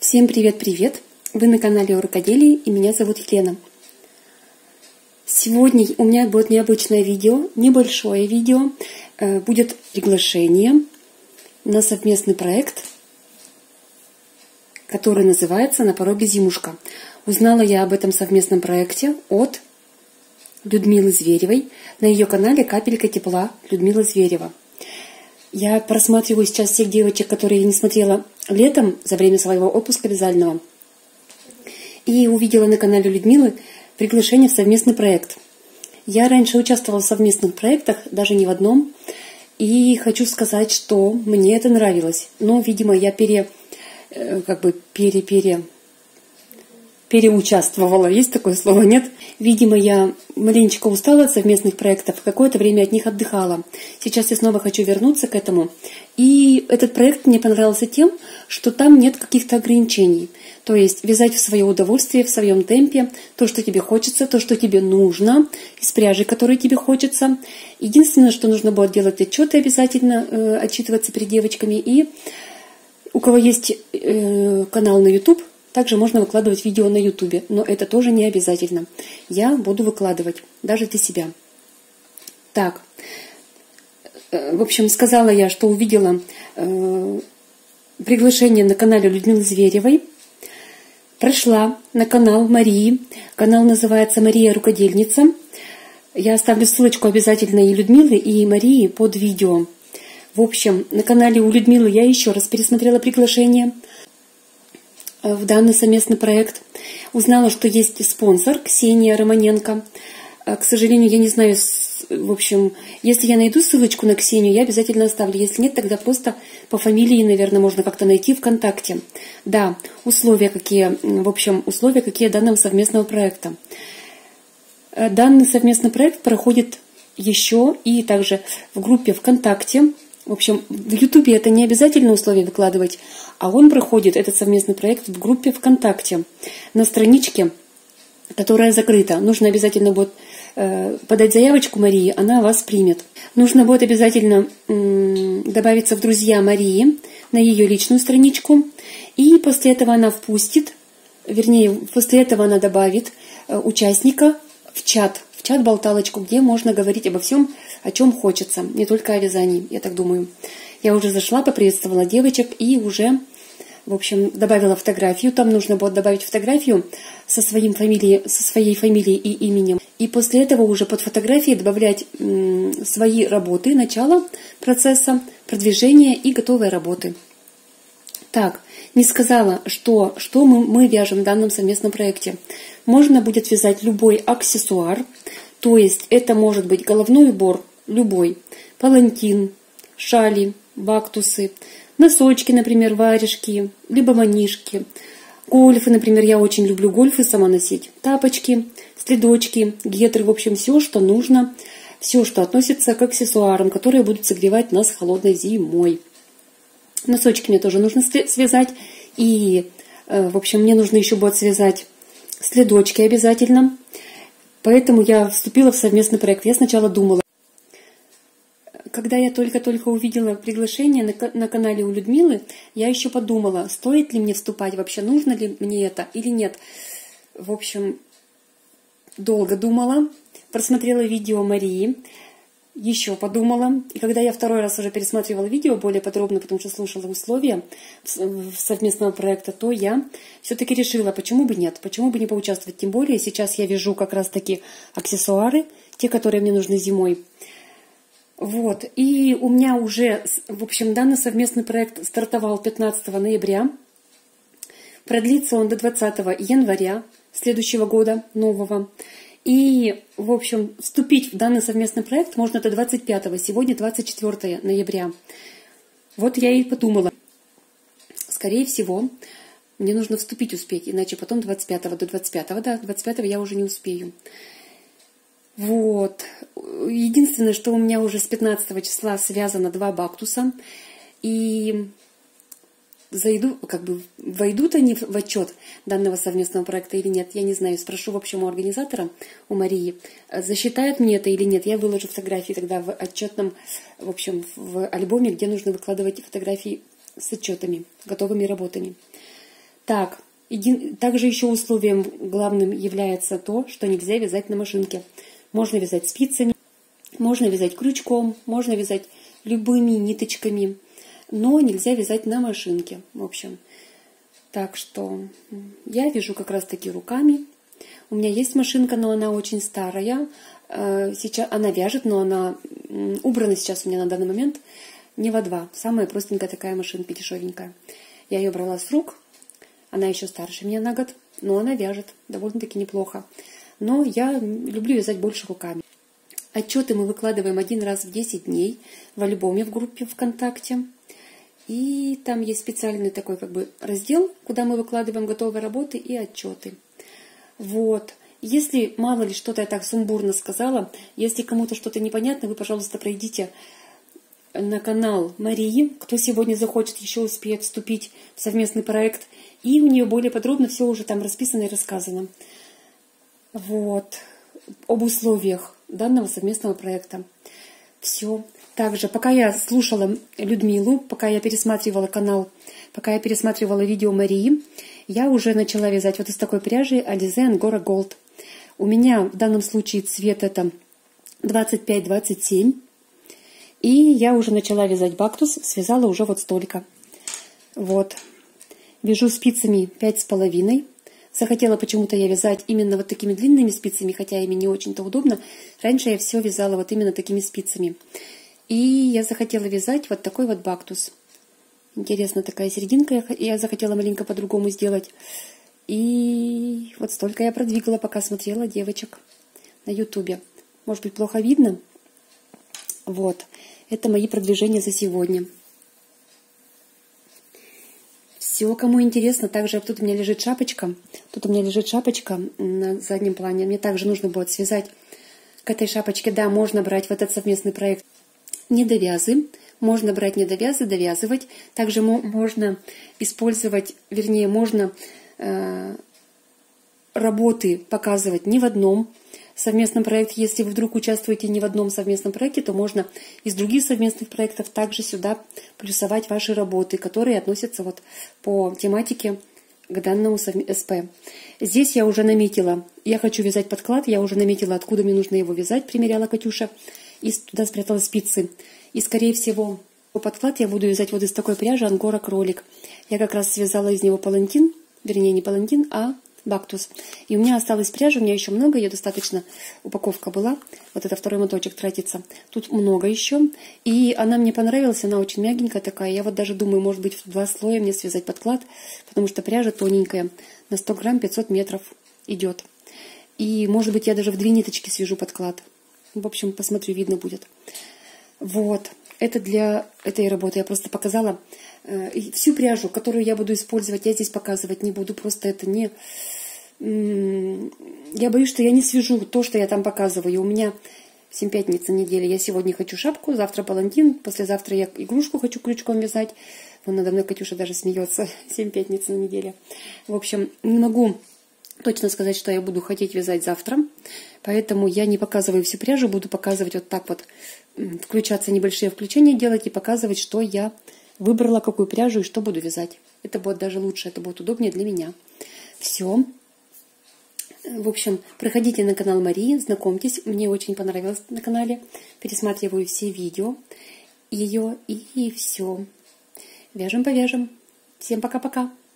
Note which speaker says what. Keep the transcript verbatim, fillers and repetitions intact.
Speaker 1: Всем привет-привет! Вы на канале о рукоделии, и меня зовут Елена. Сегодня у меня будет необычное видео, небольшое видео. Будет приглашение на совместный проект, который называется «На пороге зимушка». Узнала я об этом совместном проекте от Людмилы Зверевой на ее канале «Капелька тепла» Людмила Зверева. Я просматриваю сейчас всех девочек, которые я не смотрела летом за время своего отпуска вязального. И увидела на канале Людмилы приглашение в совместный проект. Я раньше участвовала в совместных проектах, даже не в одном. И хочу сказать, что мне это нравилось. Но, видимо, я пере, как бы пере, пере, переучаствовала. Есть такое слово, нет? Видимо, я маленечко устала от совместных проектов, какое-то время от них отдыхала. Сейчас я снова хочу вернуться к этому. И этот проект мне понравился тем, что там нет каких-то ограничений. То есть вязать в свое удовольствие, в своем темпе, то, что тебе хочется, то, что тебе нужно, из пряжи, которой тебе хочется. Единственное, что нужно было делать отчеты обязательно, э, отчитываться перед девочками. И у кого есть э, канал на YouTube, также можно выкладывать видео на YouTube, но это тоже не обязательно. Я буду выкладывать, даже для себя. Так, в общем, сказала я, что увидела э, приглашение на канале Людмилы Зверевой. Прошла на канал Марии. Канал называется «Мария Рукодельница». Я оставлю ссылочку обязательно и Людмилы, и Марии под видео. В общем, на канале у Людмилы я еще раз пересмотрела приглашение в данный совместный проект. Узнала, что есть спонсор Ксения Романенко. К сожалению, я не знаю, в общем, если я найду ссылочку на Ксению, я обязательно оставлю. Если нет, тогда просто по фамилии, наверное, можно как-то найти ВКонтакте. Да, условия какие, в общем, условия какие данного совместного проекта. Данный совместный проект проходит еще и также в группе ВКонтакте. В общем, в Ютубе это не обязательно условие выкладывать, а он проходит, этот совместный проект, в группе ВКонтакте. На страничке, которая закрыта, нужно обязательно будет э, подать заявочку Марии, она вас примет. Нужно будет обязательно э, добавиться в друзья Марии на ее личную страничку, и после этого она впустит, вернее, после этого она добавит э, участника в чат, в чат-болталочку, где можно говорить обо всем, о чем хочется, не только о вязании, я так думаю. Я уже зашла, поприветствовала девочек и уже, в общем, добавила фотографию. Там нужно будет добавить фотографию со, своим фамилией, со своей фамилией и именем. И после этого уже под фотографией добавлять м, свои работы, начало процесса, продвижения и готовые работы. Так, не сказала, что, что мы, мы вяжем в данном совместном проекте. Можно будет вязать любой аксессуар, то есть это может быть головной убор, любой, палантин, шали, бактусы, носочки, например, варежки, либо манишки, гольфы, например, я очень люблю гольфы сама носить, тапочки, следочки, гетры, в общем, все, что нужно, все, что относится к аксессуарам, которые будут согревать нас холодной зимой. Носочки мне тоже нужно связать, и, в общем, мне нужно еще будет связать следочки обязательно. Поэтому я вступила в совместный проект. Я сначала думала, когда я только-только увидела приглашение на, на канале у Людмилы, я еще подумала, стоит ли мне вступать, вообще нужно ли мне это или нет. В общем, долго думала, просмотрела видео Марии, еще подумала. И когда я второй раз уже пересматривала видео более подробно, потому что слушала условия совместного проекта, то я все-таки решила, почему бы нет, почему бы не поучаствовать. Тем более сейчас я вяжу как раз-таки аксессуары, те, которые мне нужны зимой. Вот. И у меня уже, в общем, данный совместный проект стартовал пятнадцатого ноября. Продлится он до двадцатого января следующего года, нового. И, в общем, вступить в данный совместный проект можно до двадцать пятого, сегодня двадцать четвёртого ноября. Вот я и подумала, скорее всего, мне нужно вступить успеть, иначе потом двадцать пятого до двадцать пятого, да, двадцать пятого я уже не успею. Вот. Единственное, что у меня уже с пятнадцатого числа связано два бактуса, и зайду, как бы войдут они в отчет данного совместного проекта или нет, я не знаю. Спрошу, в общем, у организатора, у Марии, засчитают мне это или нет. Я выложу фотографии тогда в отчетном, в общем, в альбоме, где нужно выкладывать фотографии с отчетами, готовыми работами. Так, еди... также еще условием главным является то, что нельзя вязать на машинке. Можно вязать спицами, можно вязать крючком, можно вязать любыми ниточками, но нельзя вязать на машинке, в общем. Так что я вяжу как раз таки руками. У меня есть машинка, но она очень старая. Сейчас она вяжет, но она убрана сейчас у меня на данный момент не во два. Самая простенькая такая машинка, дешевенькая. Я ее брала с рук. Она еще старше меня на год, но она вяжет довольно-таки неплохо. Но я люблю вязать больше руками. Отчеты мы выкладываем один раз в десять дней в альбоме в группе ВКонтакте. И там есть специальный такой как бы раздел, куда мы выкладываем готовые работы и отчеты. Вот. Если мало ли что-то я так сумбурно сказала, если кому-то что-то непонятно, вы, пожалуйста, пройдите на канал Марии. Кто сегодня захочет, еще успеет вступить в совместный проект. И у нее более подробно все уже там расписано и рассказано. Вот. Об условиях данного совместного проекта. Все. Также, пока я слушала Людмилу, пока я пересматривала канал, пока я пересматривала видео Марии, я уже начала вязать вот из такой пряжи Alize Angora Gold. У меня в данном случае цвет это двадцать пять двадцать семь. И я уже начала вязать бактус, связала уже вот столько. Вот. Вяжу спицами пять с половиной. Захотела почему-то я вязать именно вот такими длинными спицами, хотя ими не очень-то удобно. Раньше я все вязала вот именно такими спицами. И я захотела вязать вот такой вот бактус. Интересно, такая серединка. Я захотела маленько по-другому сделать. И вот столько я продвигала, пока смотрела девочек на ютубе. Может быть, плохо видно? Вот. Это мои продвижения за сегодня. Все, кому интересно, также тут у меня лежит шапочка. Тут у меня лежит шапочка на заднем плане. Мне также нужно будет связать к этой шапочке. Да, можно брать в этот совместный проект недовязы. Можно брать недовязы, довязывать. Также можно использовать, вернее, можно э, работы показывать не в одном совместном проекте. Если вы вдруг участвуете не в одном совместном проекте, то можно из других совместных проектов также сюда плюсовать ваши работы, которые относятся вот по тематике к данному СП. Здесь я уже наметила, я хочу вязать подклад, я уже наметила, откуда мне нужно его вязать, примеряла Катюша, и туда спрятала спицы. И, скорее всего, подклад я буду вязать вот из такой пряжи Ангора Кролик. Я как раз связала из него палантин, вернее, не палантин, а бактус. И у меня осталась пряжа, у меня еще много, ее достаточно, упаковка была. Вот это второй моточек тратится. Тут много еще. И она мне понравилась, она очень мягенькая такая. Я вот даже думаю, может быть, в два слоя мне связать подклад, потому что пряжа тоненькая. На сто грамм пятьсот метров идет. И, может быть, я даже в две ниточки свяжу подклад. В общем, посмотрю, видно будет. Вот. Это для этой работы я просто показала. И всю пряжу, которую я буду использовать, я здесь показывать не буду. Просто это не... Я боюсь, что я не свяжу то, что я там показываю. У меня семь пятниц на неделе. Я сегодня хочу шапку, завтра палантин, послезавтра я игрушку хочу крючком вязать. Вон надо мной Катюша даже смеется. семь пятниц на неделе. В общем, не могу точно сказать, что я буду хотеть вязать завтра. Поэтому я не показываю всю пряжу, буду показывать вот так вот, включаться небольшие включения делать и показывать, что я выбрала, какую пряжу и что буду вязать. Это будет даже лучше, это будет удобнее для меня. Все. В общем, проходите на канал Марии, знакомьтесь. Мне очень понравилось на канале. Пересматриваю все видео ее и все. Вяжем-повяжем. Всем пока-пока.